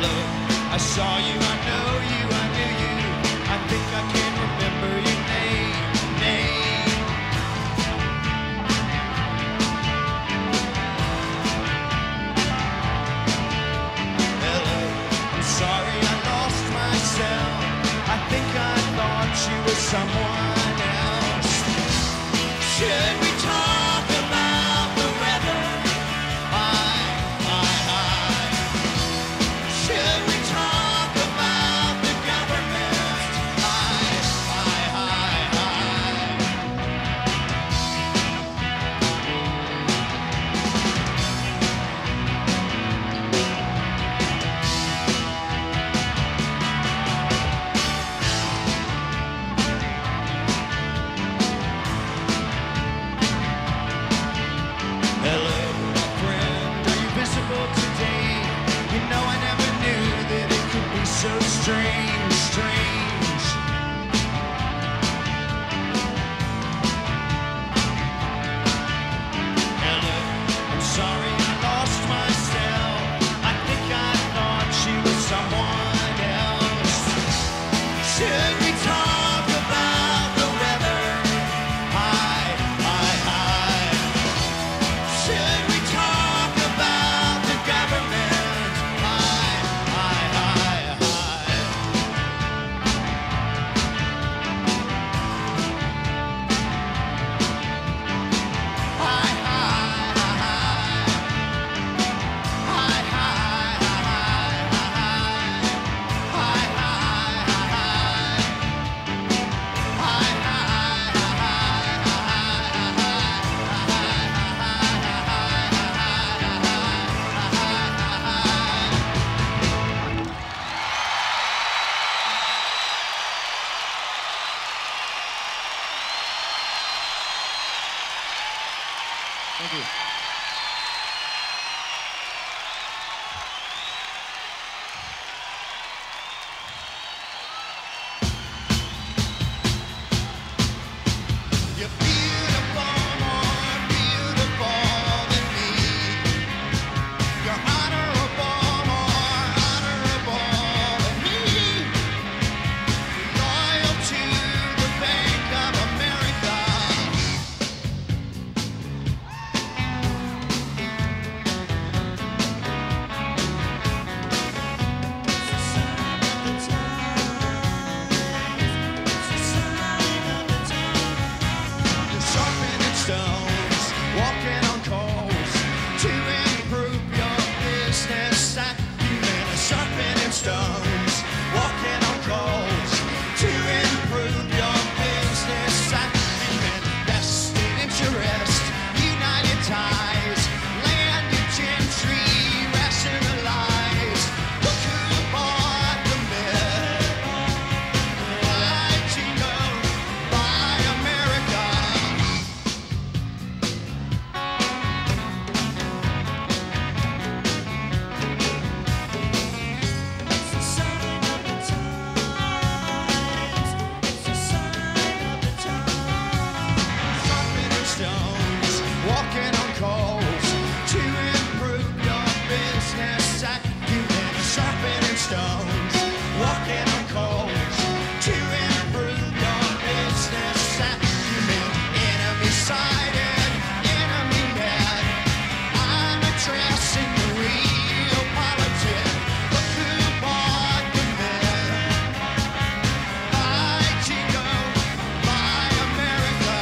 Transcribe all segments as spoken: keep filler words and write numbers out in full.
Hello, I saw you, I know you, I knew you. I think I can remember your name, name. Hello, I'm sorry I lost myself. I think I thought you were someone else. Should we talk about the weather? Hi, hi, hi. Should we talk about the government? Hi, hi, hi, hi. Hello, my friend, are you visible today? You know I never knew that it could be so strange, strange. Hello, I'm sorry I lost myself. I think I thought you were someone else. Should we talk about the weather? Hi, hi, hi. Should we talk about the government? Hi, hi, hi, hi. Hi, hi, hi, hi. Hi, hi, hi, hi. Hi, hi, hi, hi. Hi, Thank you. You're beautiful, more beautiful than me. You're honorable, more honorable than me. Loyal to the Bank of America. You're sharpening stones, walking on coals to improve your business acumen. Sharpening stones, walking on coals to improve your business acumen. Vested interest, united ties, landed gentry, rationalize. Look who bought the myth. Buy Jingo, buy America. Sharpening stones, walking on coals to improve your business acumen. Sharpening stones, walking on coals to improve your business acumen. Enemy sighted, enemy mad. I'm addressing the real politic. Look who bought the myth. Buy Jingo, buy America.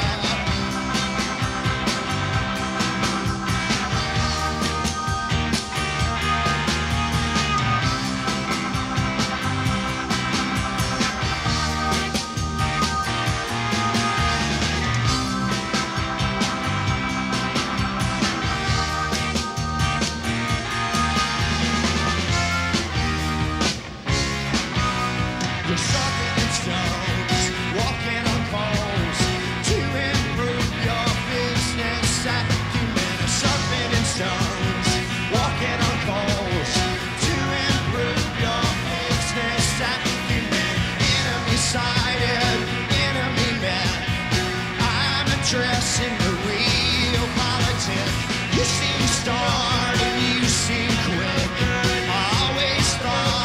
You're sharpening stones, walking on coals to improve your business acumen. Sharpening stones, walking on coals to improve your business acumen. Enemy sighted, enemy met. I'm addressing the real politic. You seem starved and you seem quick. I always thought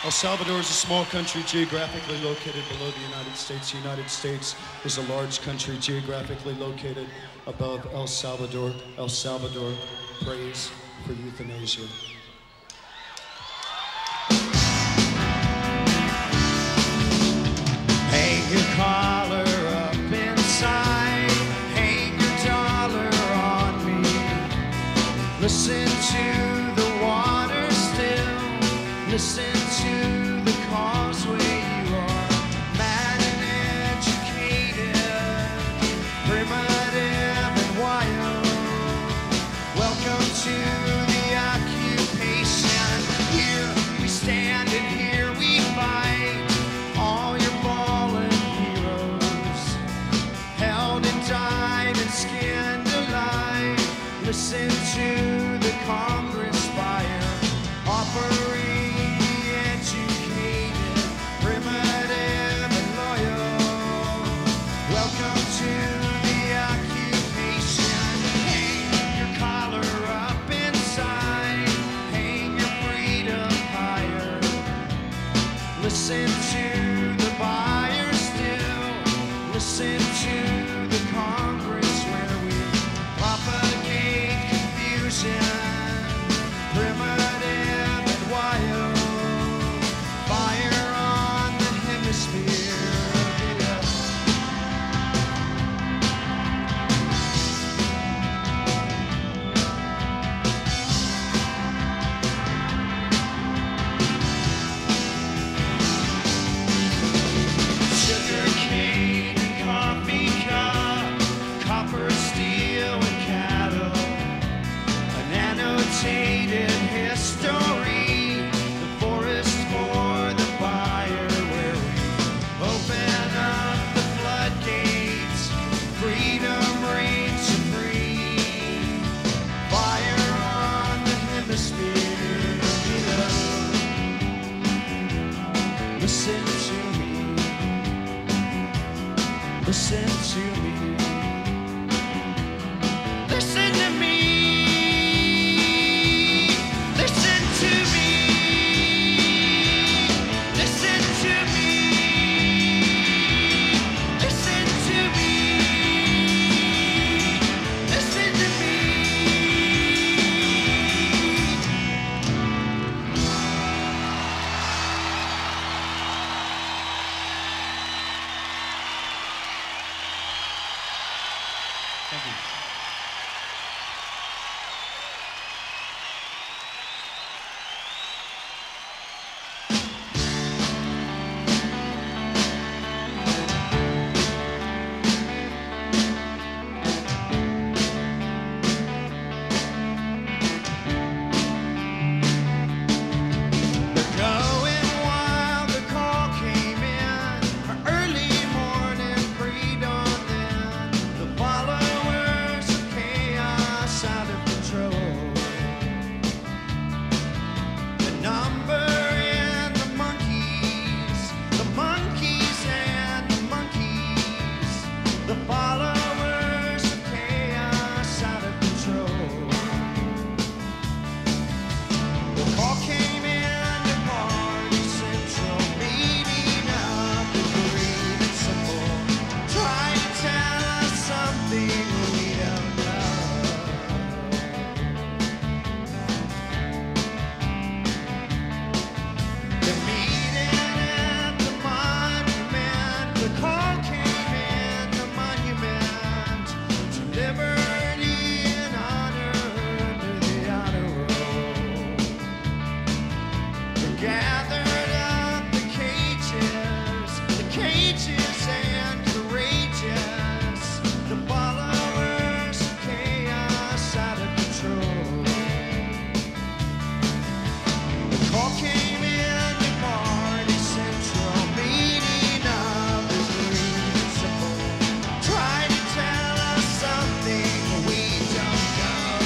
El Salvador is a small country geographically located below the United States. The United States is a large country geographically located above El Salvador. El Salvador prays for euthanasia. Hang your collar up inside, hang your dollar on me. Listen to the water still, listen to the causeway. You are mad and educated, primitive and wild. Welcome to the occupation. Here we stand and here we fight. All your fallen heroes, held and died and skinned alive. Listen to the Congress fire, offering the educated, primitive and loyal. Welcome to the occupation. Hang your collar up inside, hang your freedom higher. Listen to the buyer still, listen to the Congress where we propagate confusion, primitive and wild. Fire on the hemisphere of the earth. Sugar cane and coffee cup, copper, steel and cattle. An annotated history, the forest for the buyer, where we open up the floodgates, freedom reigns supreme. Fire on the hemisphere below. Listen to me, listen to me, listen to me. Listen to me, listen to me, listen to me, listen to me. Thank you. They're going wild, the call came in, early morning pre-dawn then. The followers of chaos out of control. The number and the monkeys, the monkeys and the monkeys. The followers of chaos out of control. The call came in to Party Central, meeting up to great and simple. Try to tell us something we don't know. The meeting at the monument, the call came in the monument to liberty and honor under the honor roll. We're gathered up the cages, the cages and courageous, the followers of chaos out of control. The call came in to Party Central, meeting up is great and simple. Try to tell us something we don't know.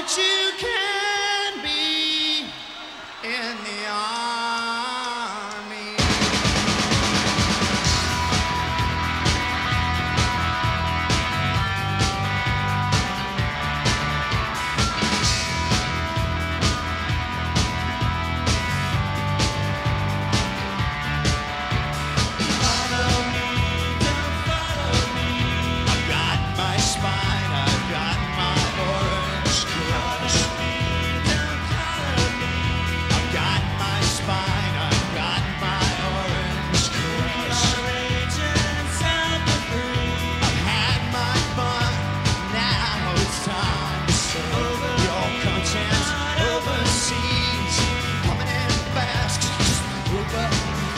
that you can be in the army. Follow me, don't follow me. I've got my spine, I've got my orange crush. Don't follow me. I've got my spine, I've got my orange crush. Agents of the free. I've had my fun, now it's time to serve your conscience overseas. Coming in fast, over.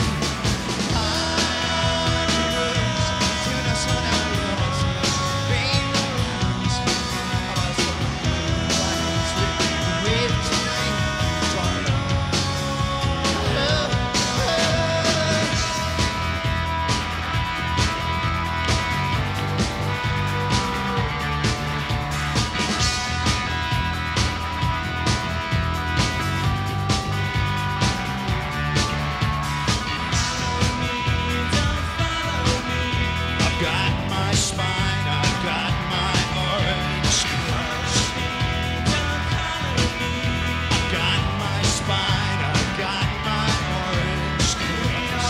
I've got my spine, I've got my orange crush. I've got my spine, I've got my orange crush.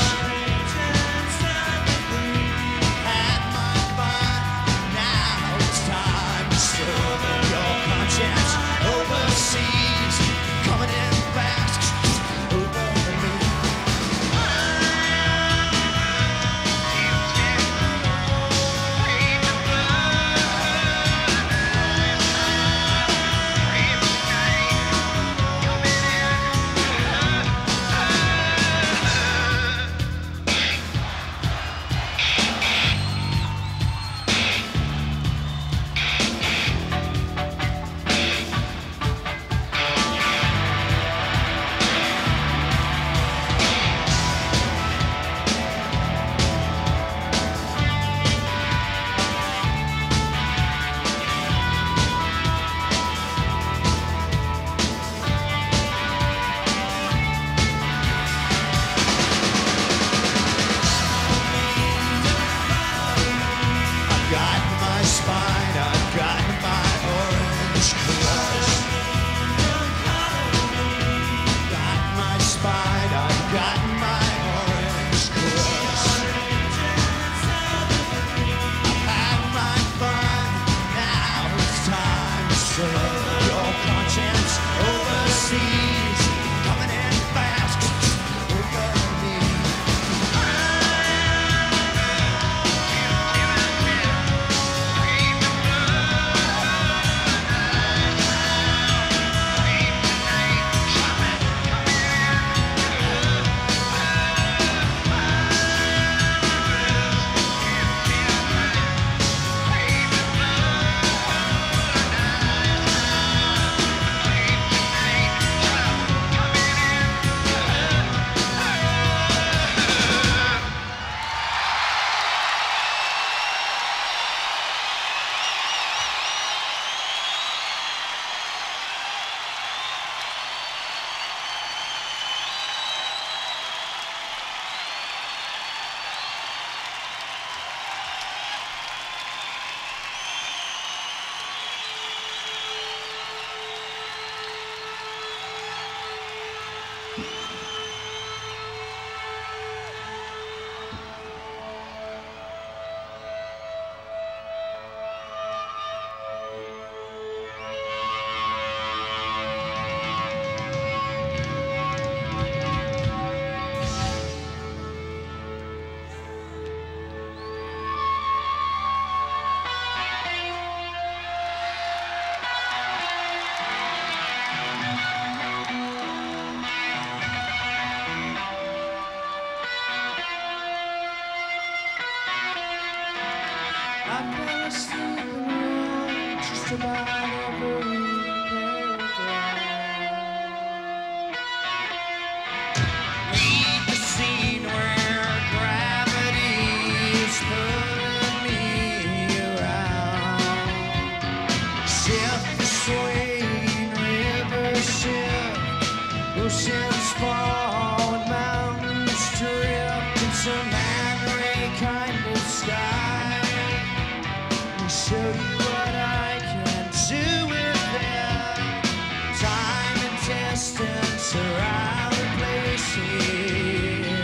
Had my fun, now it's time to serve your conscience overseas. Coming in fast, over me. I've got my spine, I've got my orange crush. Got my spine, I've got my orange crush. I've had my fun, now it's time to serve your conscience overseas. Coming in fast, over me. I fell asleep and wrote just about every paragraph. Read the scene where gravity is pulling me around. Shift the sway kind of sky. I'll show you what I can do with them. Time and distance are out of place here.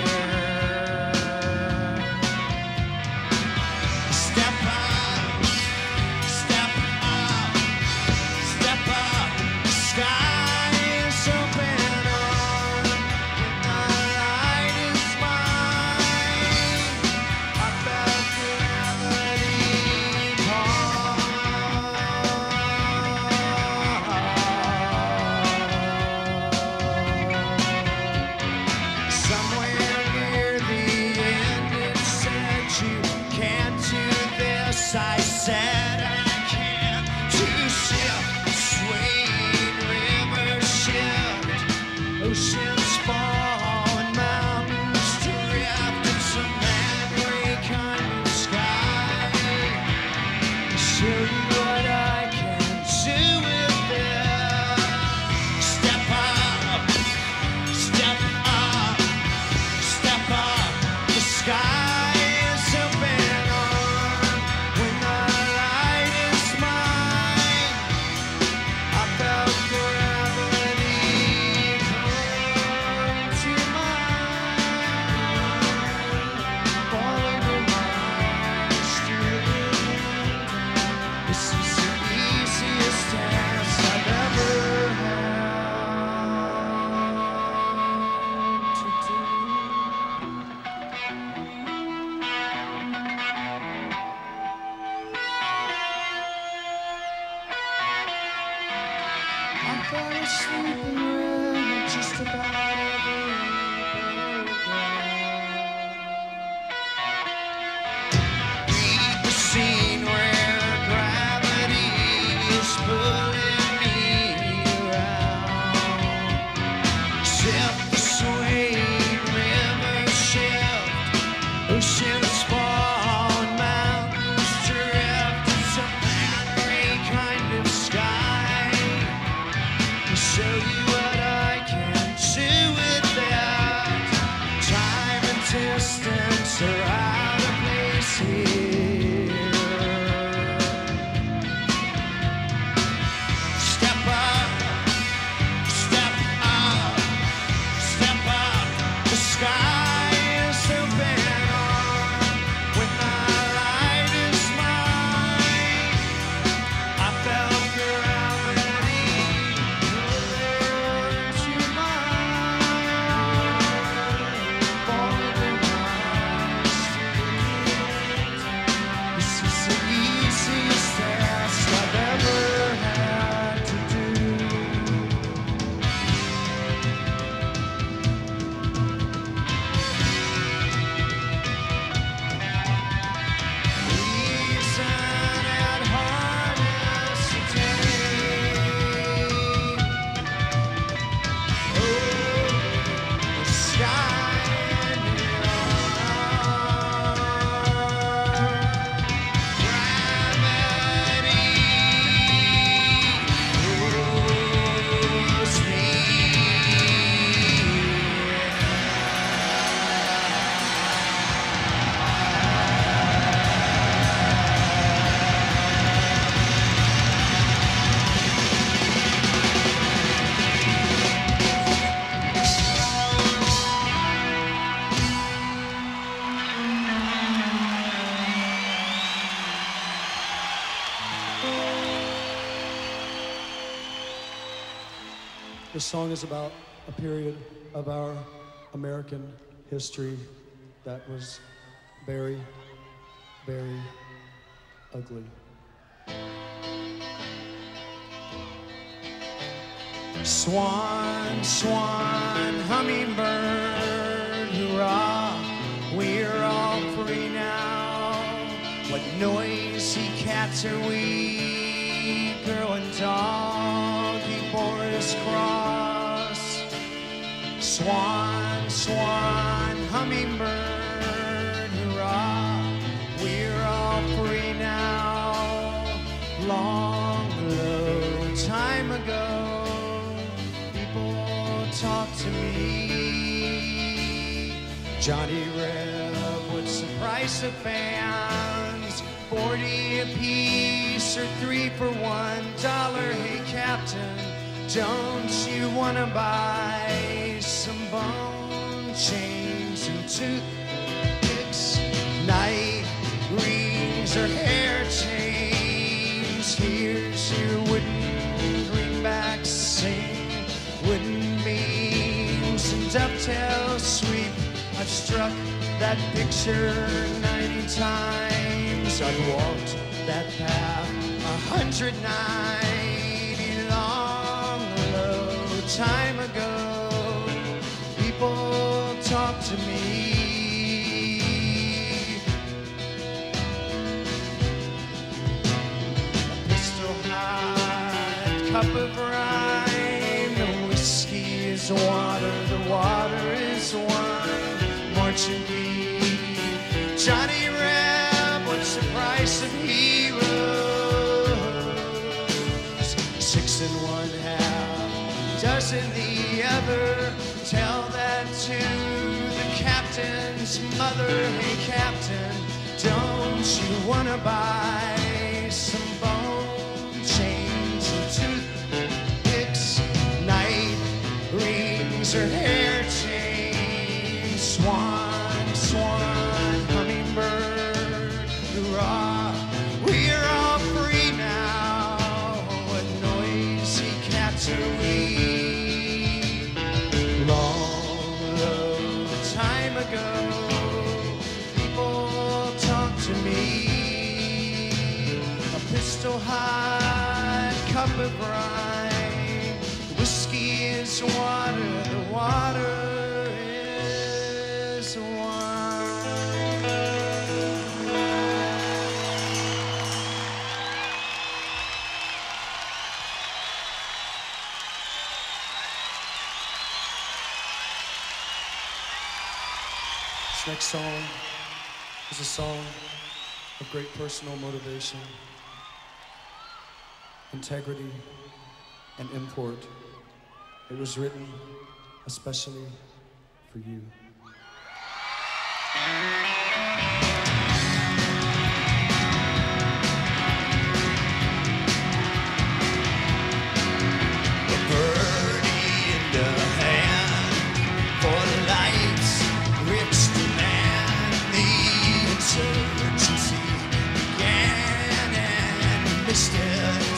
Step up, step up, step up. The sky is open on, and the light is mine. I felt gravity call. Somewhere near the end it said you can't do this. I said I can't. To shift, swing, river shift, oceans fall and mountains drift. It's a man-ray kind of sky. I'll show you what I can do with it. Step up, step up, step up. The sky is open on when the light is mine. I felt gravity come to mine, falling in my street. This is the easiest task I've ever had to do. I fell asleep and read just about every paragraph. Read the scene where gravity is pulling me around. Shift the swing, river shift, oceans fall and mountains drift. It's a man-ray kind of sky. I'll show you what I can do with that. Time and distance are out of place here. Step up, step up, step up. The sky is open on when the light is mine. I felt gravity pull to mine, falling in my street. This is the easiest task I've ever had to do. Reason and harness today. Oh, the sky neon. Gravity pulls me. This song is about a period of our American history that was very, very ugly. Swan, swan, hummingbird, hurrah, we're all free now. What noisy cats are we, girl and doggy Boris Cross. Swan, swan, hummingbird, hurrah, we're all free now. Long, low time ago, talk to me. Johnny Reb would surprise price of fans? Forty apiece or three for one dollar. Hey Captain, don't you wanna buy some bone chains and toothpicks, night rings or hair chains? Here's your wooden greenbacks, sing wooden beams and dovetail sweep. I've struck that picture ninety times. I've walked that path a hundred ninety long, low time ago. People talk to me. A pistol hot cup of rhyme. The whiskey is water, the water is wine. Marching beat, Johnny Reb, what's the price of heroes? Six and one half, dozen the other. Tell that to the captain's mother. Hey Captain, don't you wanna buy some bone chains and toothpicks, night rings or hair chains? Swan, swan, hummingbird, hurrah, we're all free now. What noisy cats are we? Long, low time ago, people talk to me. A pistol hot cup of rhyme. Whiskey is water, the water is wine. This next song is a song of great personal motivation, integrity, and import. It was written especially for you. A birdie in the hand for the lights, rich demand. The insurgency began and we missed it.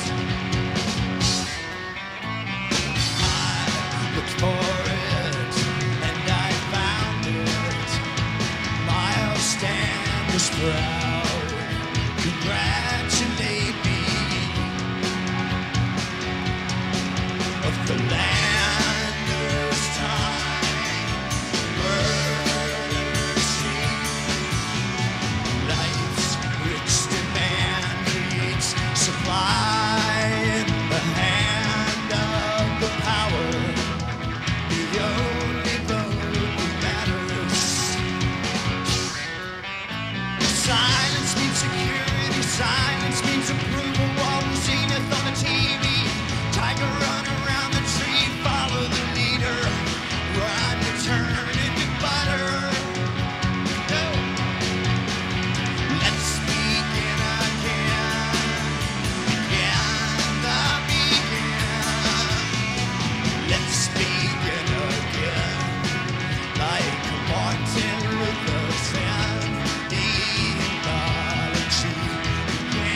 I looked for it and I found it. Miles stand is proud. Congratulate me. Of the land is time, mercy, life's rich demand needs supply in the hand of the power, the only vote that matters. Silence means security, silence means approval. All the zenith on the T V, tiger run around the tree, follow the leader, run to turn into butter. No. Let's begin again, begin the begin. Let's begin again, like Martin Luther said. The apology began.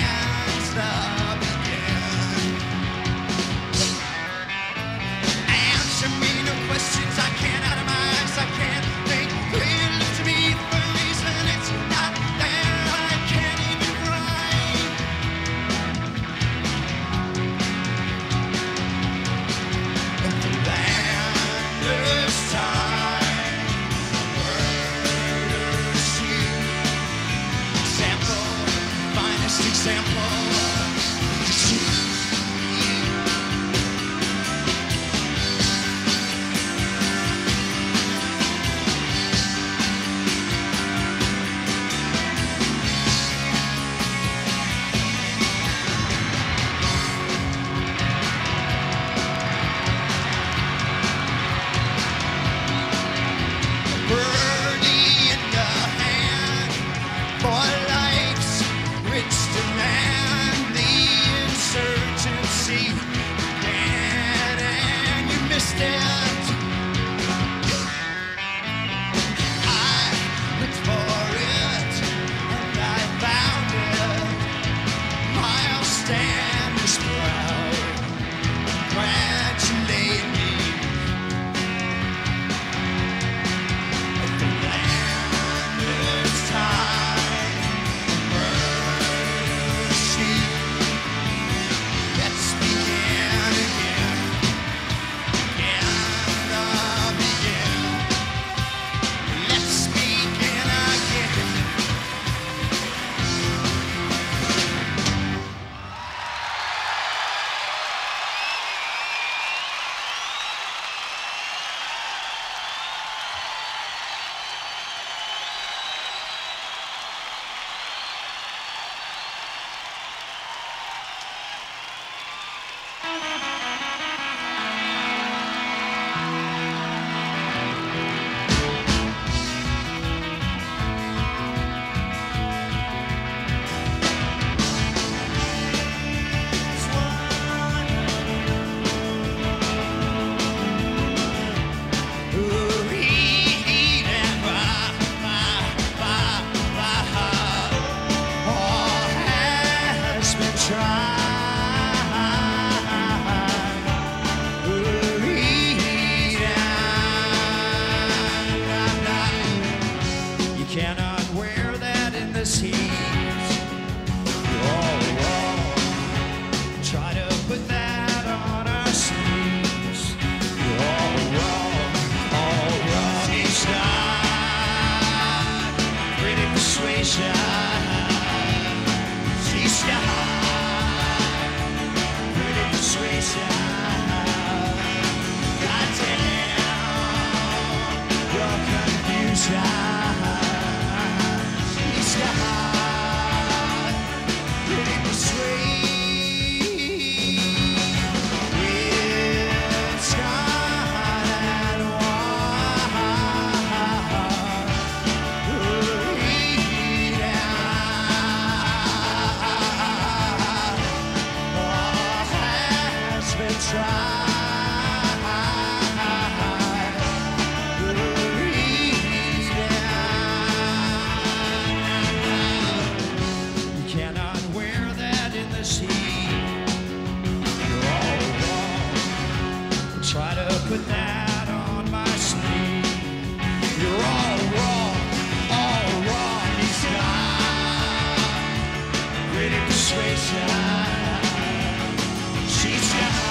this heat. Oh, oh. Try to put that on our sleeves. Oh, oh, oh, Robbie Scott. Pretty persuasion. She's got pretty persuasion. Put that on my sleeve. You're all wrong, all wrong. He's got pretty persuasion. She's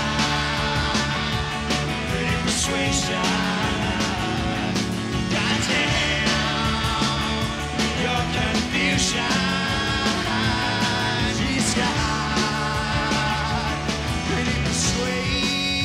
got pretty persuasion. Goddamn, your confusion. She's got pretty persuasion.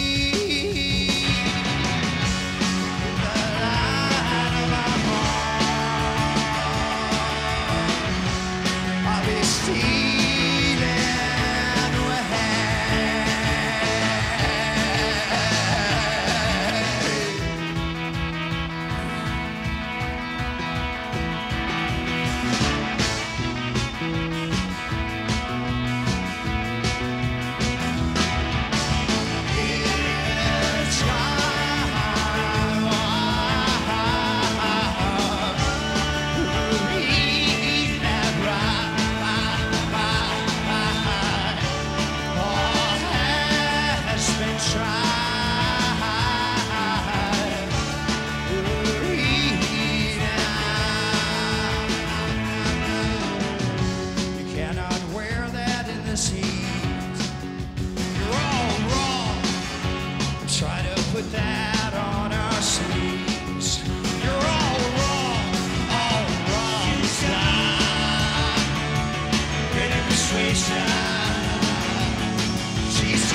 Put that on our sleeves. You're all wrong, all wrong. She's got pretty persuasion. She's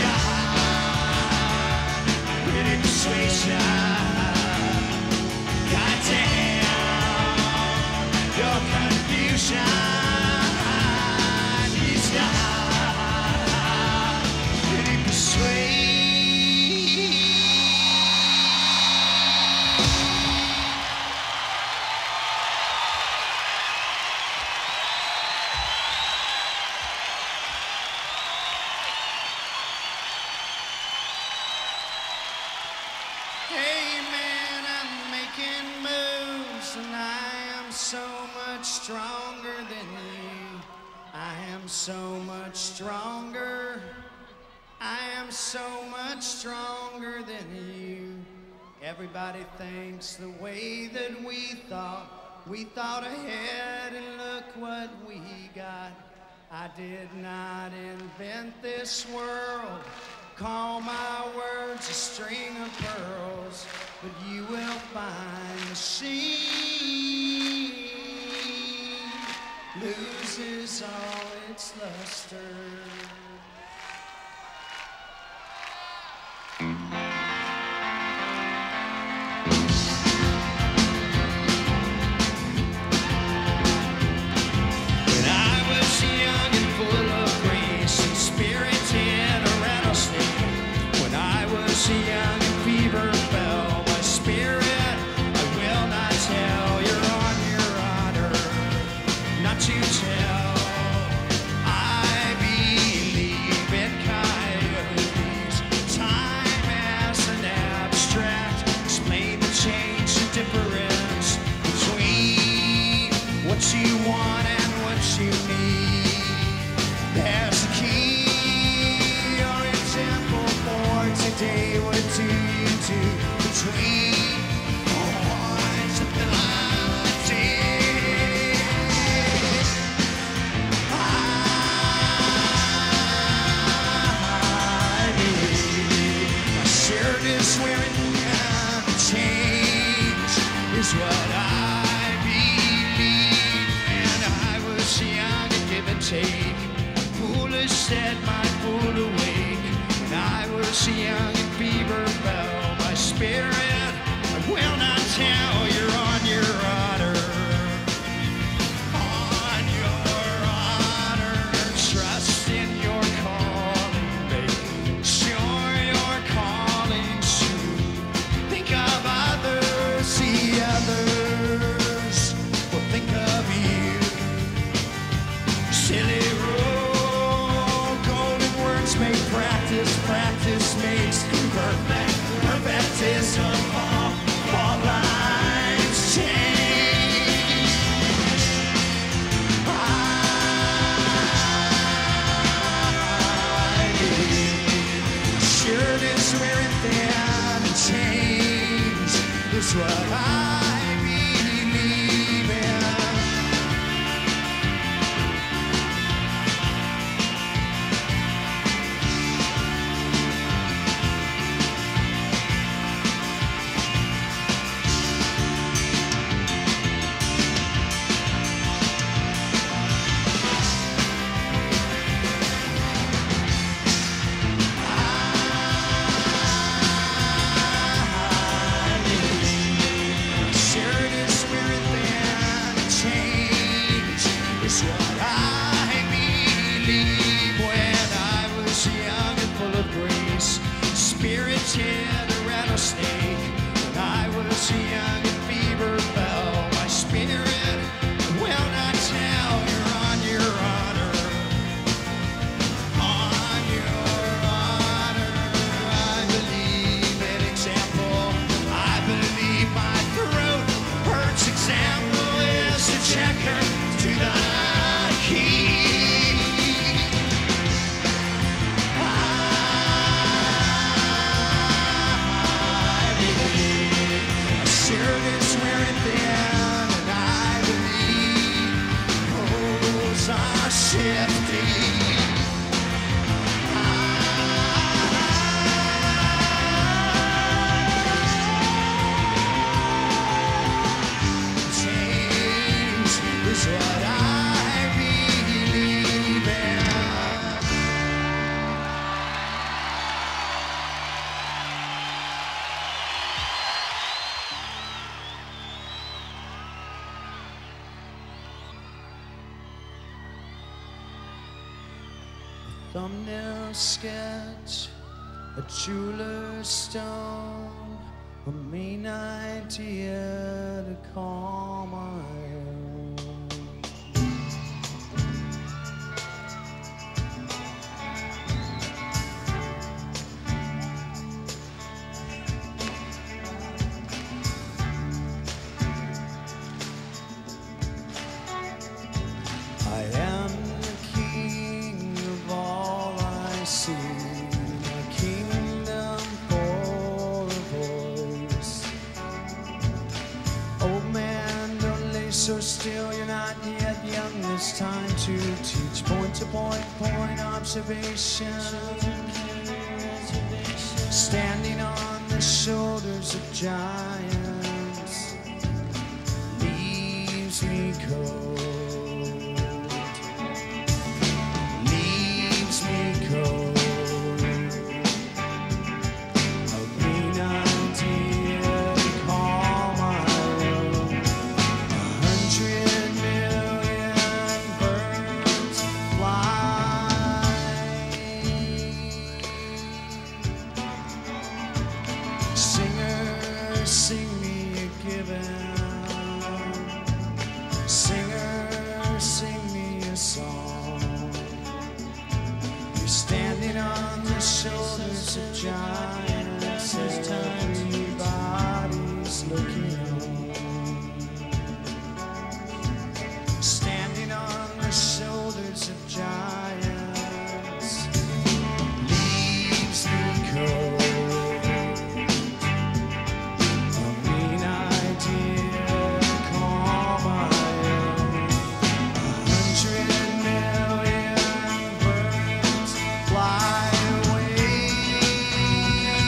got pretty persuasion. Goddamn, your confusion. She's got pretty persuasion. Hey man, I'm making moves and I am so much stronger than you. I am so much stronger. I am so much stronger than you. Everybody thinks the way that we thought. We thought ahead and look what we got. I did not invent this world. Call my words a string of pearls, but you will find the sea loses all its luster. take. Foolish said my fool awake. When I was young and fever fell my spirit, I will not tell. You're on your honor, on your honor. Trust in your calling, make sure your calling's true. Think of others, see others will think of you. Silly rule, golden words make practice, practice makes perfect. Perfect is a all, all lives change. I believe sure this wearing thin and change is what I believe in. Spirited a rattlesnake. When I was young and fever fell my spirit, I will not tell. You're on your honor, on your honor. I believe in example. I believe my throat hurts. Example is the checker to the key. Thumbnail sketch, a jeweler's stone, a main idea to call my own. I am the king of all I see, a kingdom for a voice. Old man, don't lay so still, you're not yet young. It's time to teach point to point, point observation. Standing on the shoulders of giants leaves me cold. Shoulders of giants, as tiny bodies looking on. Standing on the shoulders of giants leaves me cold. A mean idea to call my own. A hundred million birds fly away.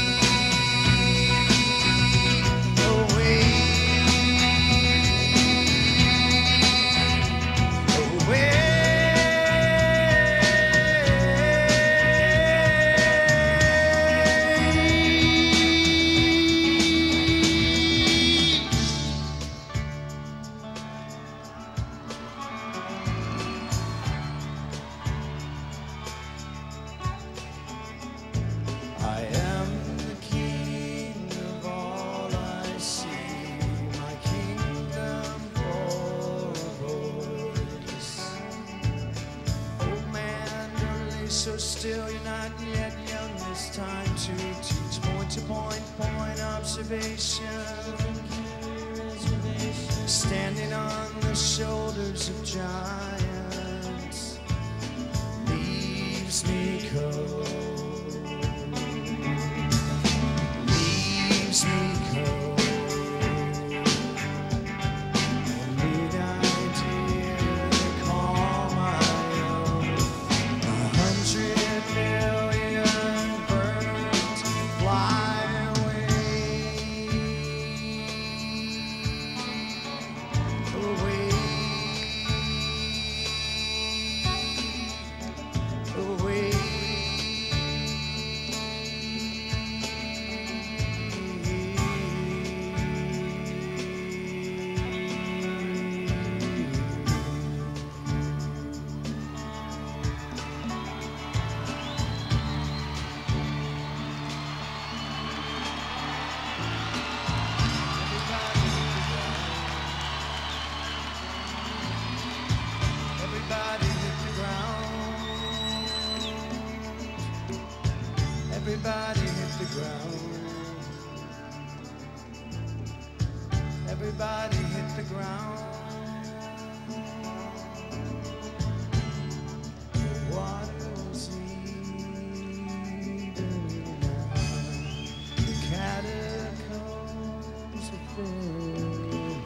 so still, you're not yet young this time to teach point to point, point observation. Standing on the shoulders of giants leaves me cold, leaves me cold. Everybody hit the ground. Everybody hit the ground. The water was even now. The catacombs are filled.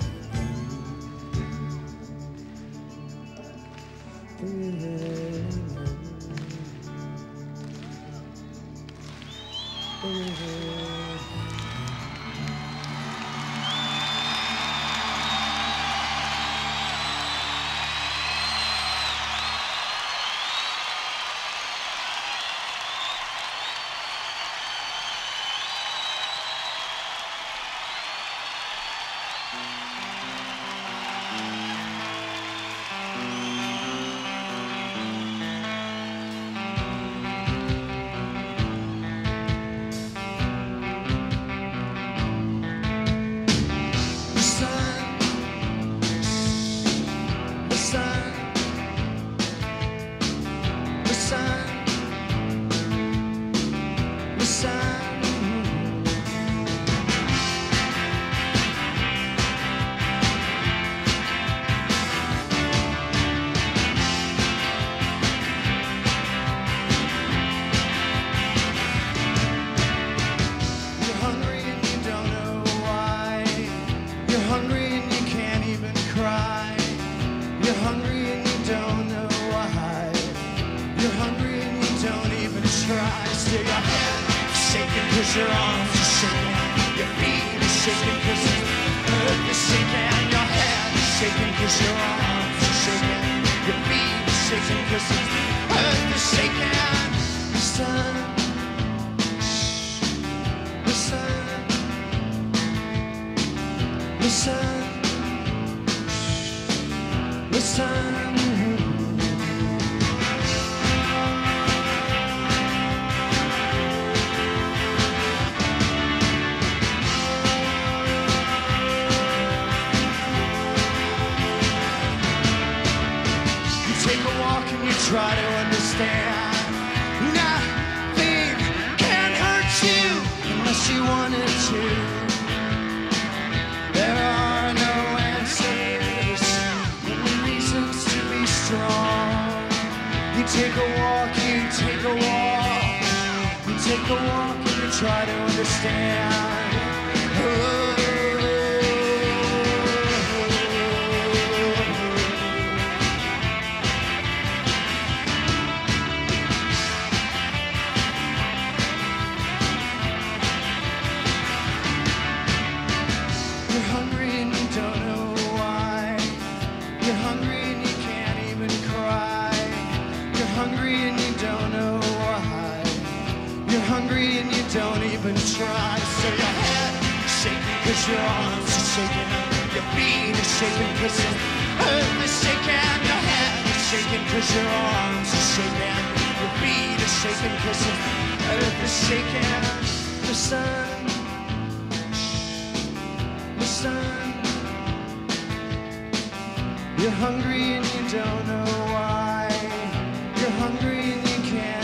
Your arms are shaking, your feet are shaking, cause the earth is shaking, your head is shaking, cause your arms are shaking, your feet are shaking, cause the earth is shaking. Listen, listen, listen, listen. Try to understand. Nothing can hurt you unless you wanted to. There are no answers, only reasons to be strong. You take a walk, you take a walk, you take a walk and you try to understand. Oh. Don't even try. So your head shaking cause your arms are shaking, your feet are shaking cause the earth is shaking. Your head is shaking cause your arms are shaking, your feet are shaking cause the earth is shaking. Listen, listen. You're hungry and you don't know why. You're hungry and you can't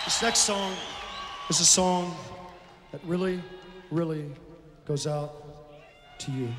This next song is a song that really, really goes out to you.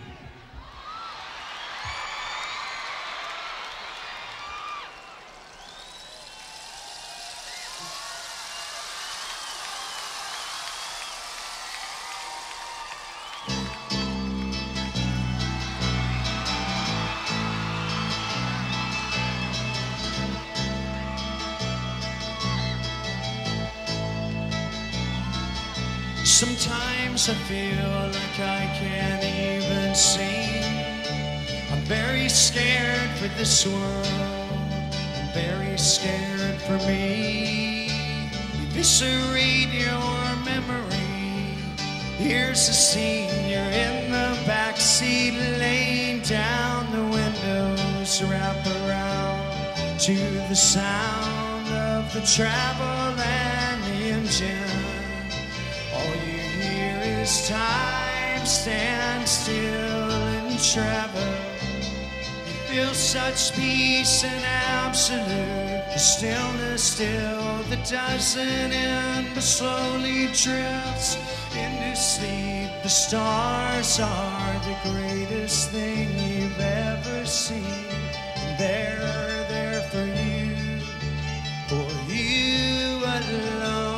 Sometimes I feel like I can't even sing. I'm very scared for this world. I'm very scared for me. Eviscerate your memory. Here's the scene. You're in the backseat, laying down. The windows wrap around to the sound of the travel and the engine. All you hear is time stand still and travel. You feel such peace and absolute, the stillness still that doesn't end but slowly drifts into sleep. The stars are the greatest thing you've ever seen, and they're there for you, for you alone.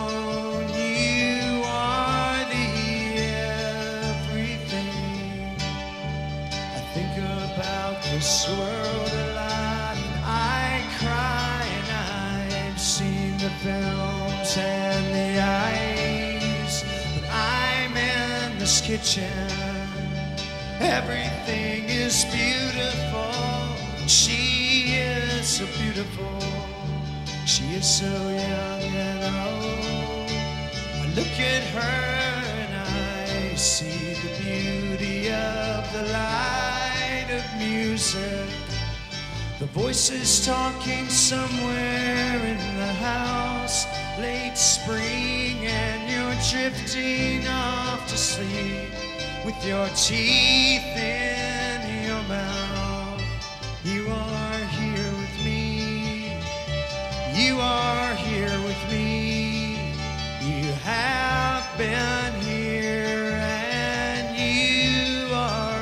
This world a lot, and I cry, and I've seen the films and the eyes, but I'm in this kitchen. Everything is beautiful. She is so beautiful. She is so young and old. I look at her and I see the beauty of the light of music, the voices talking somewhere in the house, late spring, and you're drifting off to sleep with your teeth in your mouth. You are here with me. You are here with me. You have been here, and you are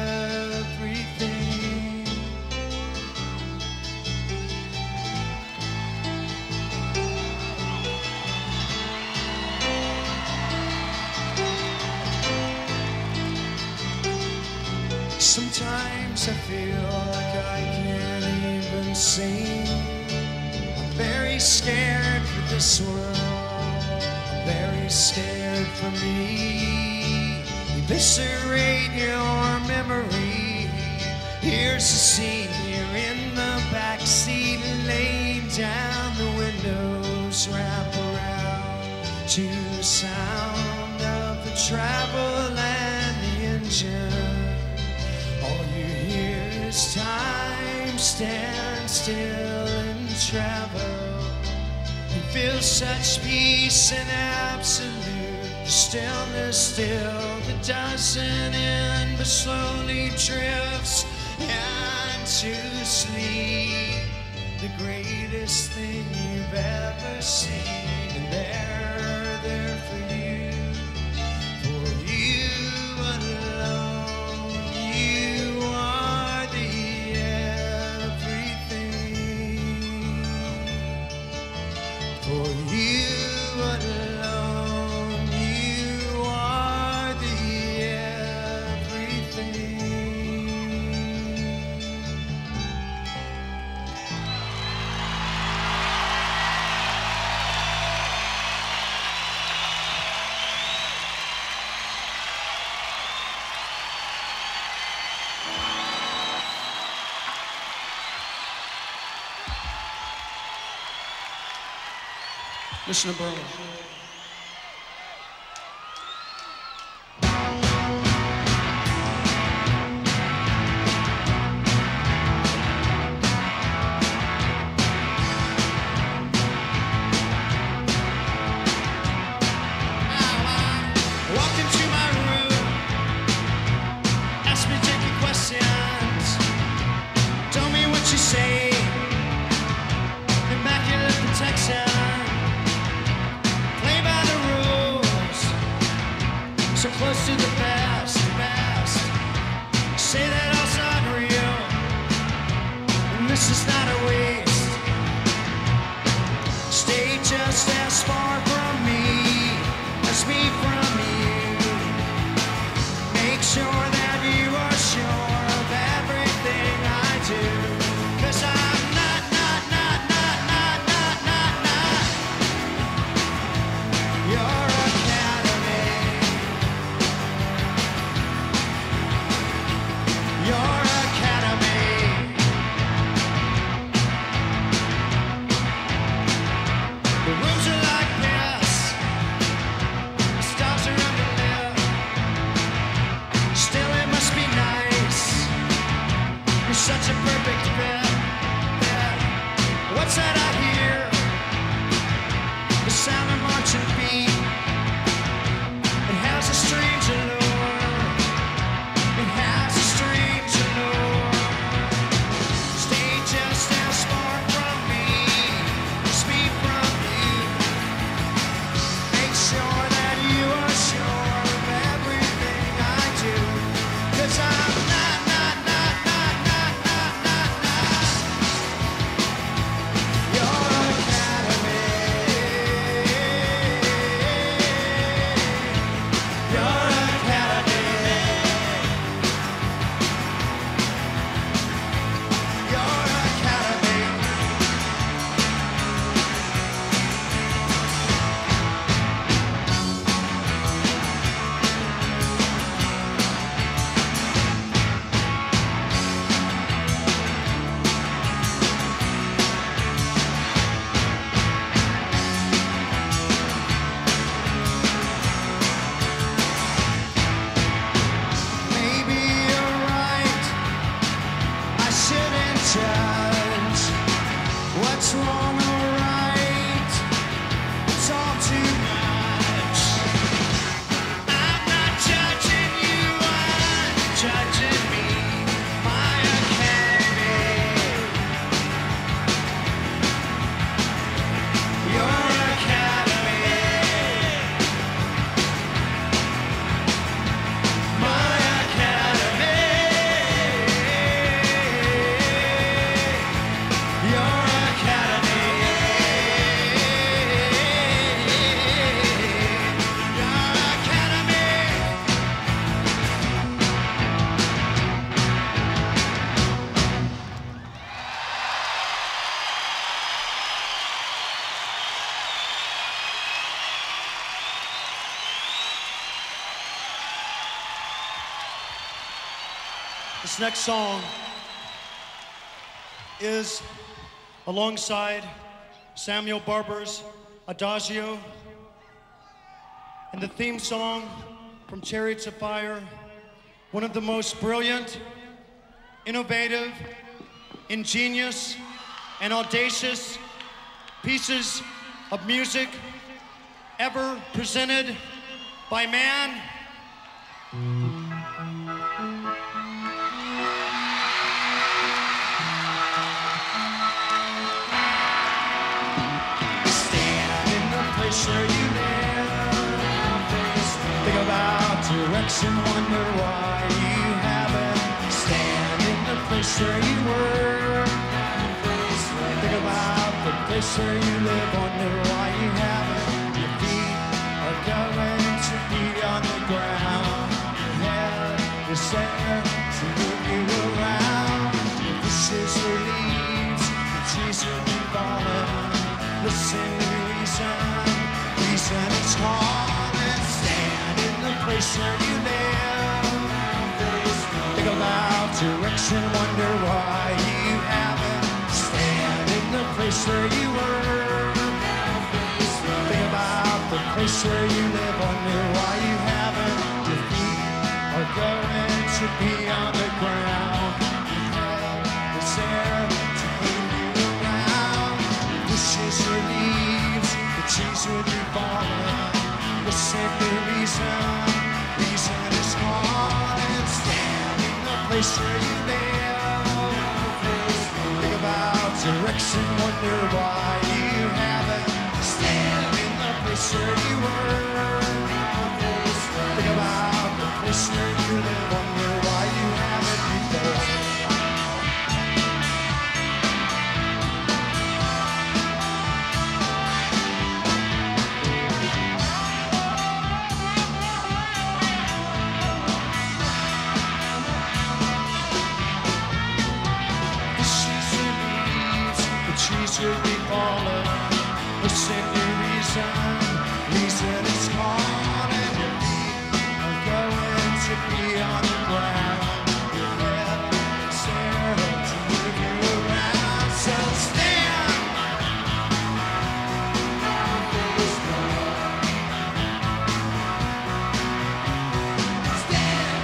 sometimes I feel like I can't even sing. I'm very scared for this world. I'm very scared for me. Eviscerate your memory. Here's the scene. You're in the backseat, laying down. The windows wrap around to the sound of the travel and the engine. All you hear is time stand still and travel. You feel such peace and absolute, the stillness still that doesn't end but slowly drifts into sleep. The greatest thing you've ever seen, and they're there for you, for you alone. You are the everything. For you alone, you are the everything. Listen to Berlin. Walk into my room, ask me tricky questions, tell me what you say, immaculate protection. This is not a waste. Stay just as far from me as me from you. Make sure that you are sure of everything I do. 'Cause I'm not, not, not, not, not, not, not, not your academy. Your academy. The rooms are like this. The stars are underlit. Still, it must be nice. You're such a perfect fit. Yeah. What's that I hear? The sound of marching feet. It has a strange allure. It has a strange allure. Stay just as far from me as me from you. Make sure that you are sure of everything I do. 'Cause I'm not, not, not, not, not, not, not, not your academy. Your academy. Your academy. Maybe you're right. I shouldn't judge what's wrong or right. It's all too much. I'm not judging you, I'm judging me. My academy. Your academy. My academy. Your academy. Your academy. This next song is alongside Samuel Barber's Adagio and the theme song from Chariots of Fire, one of the most brilliant, innovative, ingenious, and audacious pieces of music ever presented by man. Stand in the place where you live. Think about direction, wonder why you haven't. Stand in the place where you were. Think about the place where you live, wonder why you haven't. Your feet are going to be on the ground. Your head is there to move you around. Your wishes are leaves, the trees will be falling. Listen to reason, reason is calling. Stand in the place where you live. Think about direction, wonder why you haven't. Stand in the place where you were. Think about the place where you live, wonder why you haven't. Your feet are going to be on the ground. Your head is there to move you around. Wishes are leaves, the trees will be falling. Listen to reason, reason is calling. Stand in the place where you live. Think about direction, wonder why you haven't. Stand in the place where you were. Think about the place where you live, wonder why you haven't before. should be falling. Listen to reason, reason is calling. Your feet are going to be on the ground. Your head is there to move you around. So stand. Stand.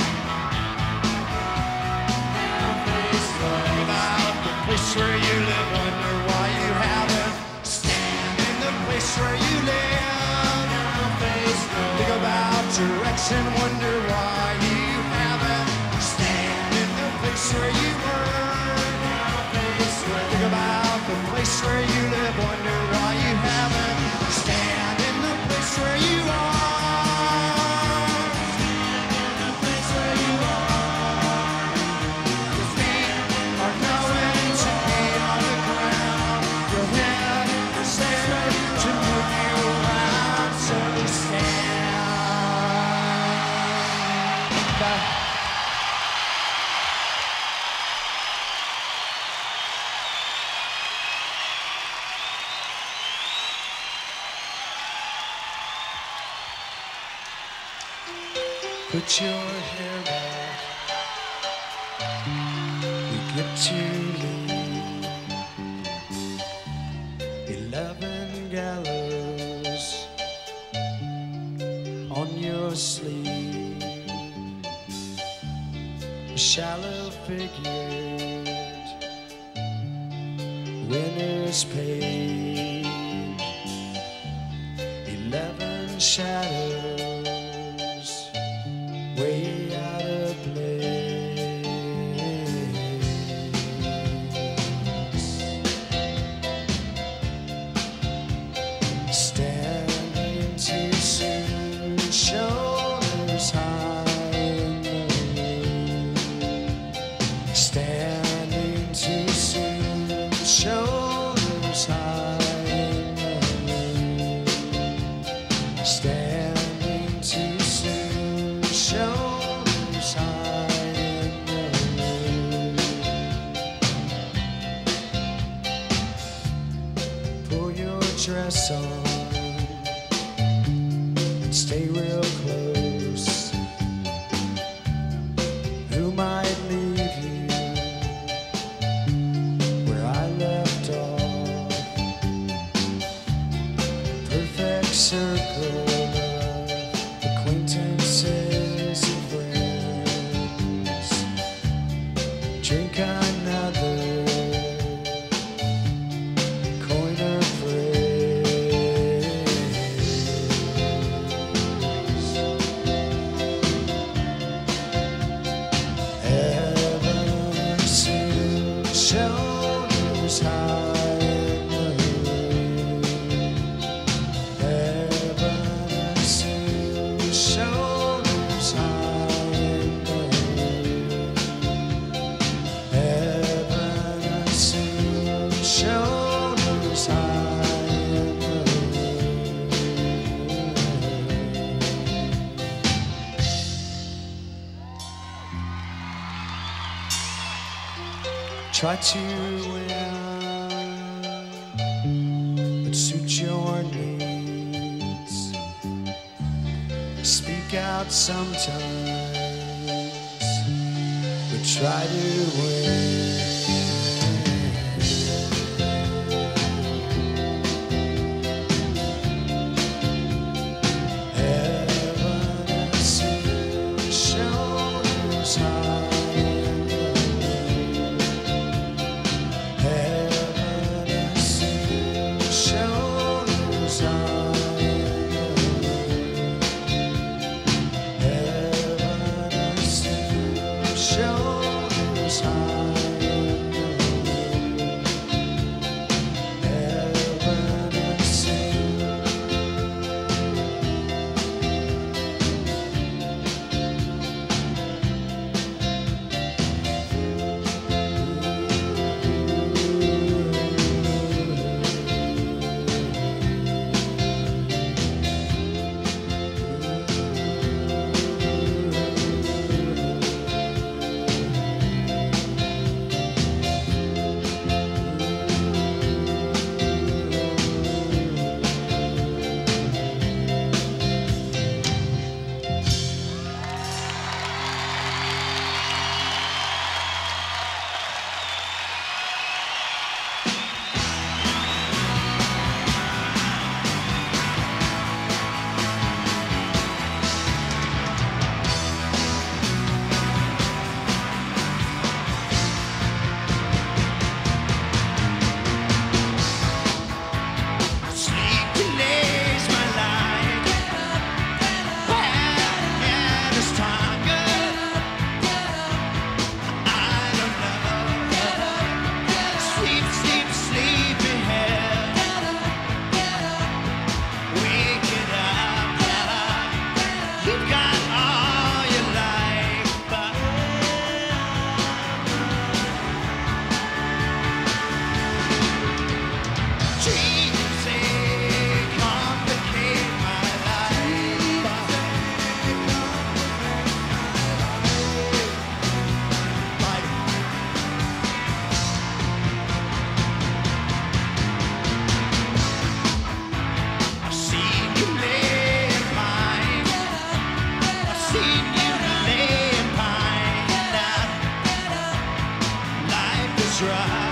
Think about the place where you live. Wonder why you haven't. Stand in the place where you live. Think about direction. Wonder why you haven't. Stand in the place where you were. Think about the place where you live. Wonder why you haven't. Stand in the place where you are. Stand in the place where you are. Your feet are going to be on the ground. Your head is there to move you around. So stand. Back. Put your hair back. You get to leave. Eleven gallows on your sleeve. Shallow figured winners paid. Eleven shadows way out of place. Standing too soon, shoulders high in the wind. Standing too soon, shoulders high in the wind. Standing too soon, shoulders high in the wind. Pull your dress on and stay real close. Who might leave you where I left off? Perfect circle of acquaintances and friends. Drink another coin of praise. Heaven soon shoulders high in the wind. Heaven soon shoulders high in the wind. Heaven soon shoulders high in the wind. Try to win, but suit your needs. Speak out sometimes, but try to win. Heaven soon shoulders high in the wind. Heaven soon shoulders high in the wind. Heaven soon shoulders high. right.